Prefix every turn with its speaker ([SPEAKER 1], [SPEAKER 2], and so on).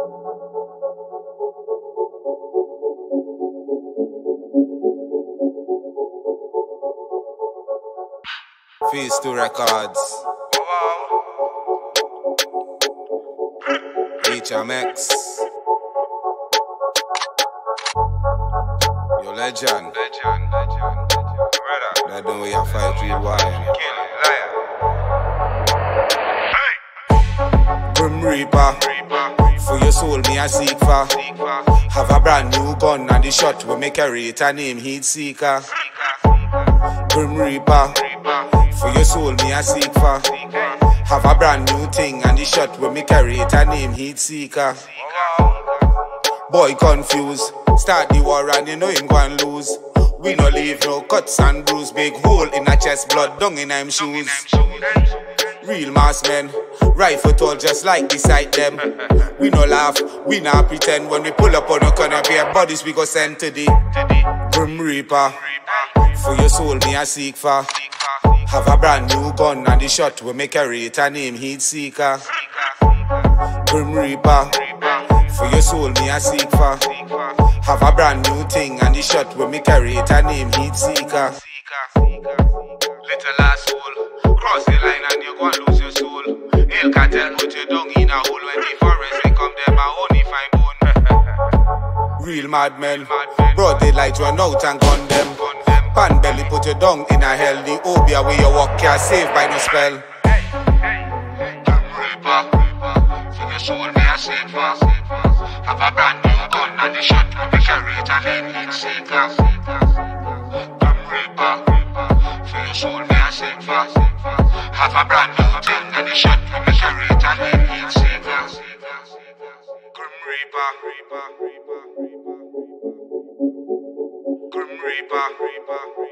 [SPEAKER 1] Phase 2 Records. HMX. Yo, legend. That don't we have fight real wine. Grim Reaper. For your soul, me a seek for. Have a brand new gun and the shot will make a rate a name Heat Seeker. Grim Reaper. For your soul, me a seek for. Have a brand new thing and the shot will make a rate a name Heat Seeker. Boy confused, start the war and you know him go and lose. We no leave no cuts and bruise, big hole in a chest, blood down in him shoes. Real mass men, rifle tall just like beside them. We no laugh, we not pretend. When we pull up on a corner, bare bodies we go send to the Grim Reaper. For your soul, me a seek for. Have a brand new gun and the shot will make a rate a name Heat Seeker. Grim Reaper. For your soul, me a seek for. Have a brand new thing and the shot will make a rate a name Heat Seeker. Little asshole, cross the line and you gon' lose your soul. Hail cartel put you down in a hole. When the forest become them a only find bone. Real madmen, broad daylight run out and gun them. Pan belly put you down in a hell. The obia where you walk can't save by no spell. Grim Reaper, for your soul me a seek for. Have a brand new gun and the shot will make a rate a name Heat Seeker. Grim Reaper, for your soul me a seek for. Have a brand new thing and the shot will make a rate a name Heat Seeker. Grim Reaper. Grim Reaper.